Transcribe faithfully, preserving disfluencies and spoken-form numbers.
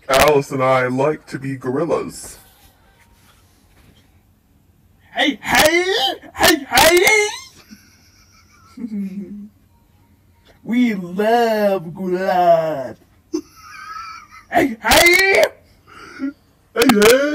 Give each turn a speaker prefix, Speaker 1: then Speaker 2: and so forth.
Speaker 1: Alice and I like to be gorillas.
Speaker 2: Hey, hey, hey, hey! We love gorillas. Hey, hey!
Speaker 1: Hey, hey!